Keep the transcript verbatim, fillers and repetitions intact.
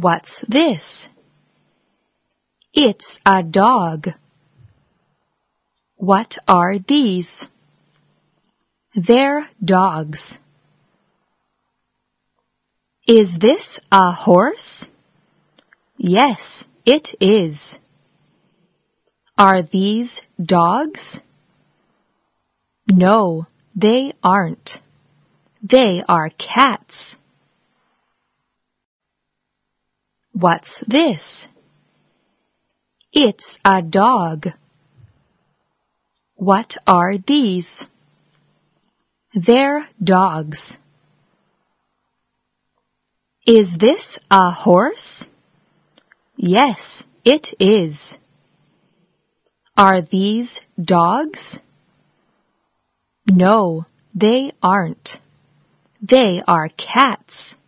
What's this? It's a dog. What are these? They're dogs. Is this a horse? Yes, it is. Are these dogs? No, they aren't. They are cats. What's this? It's a dog. What are these? They're dogs. Is this a horse? Yes, it is. Are these dogs? No, they aren't. They are cats.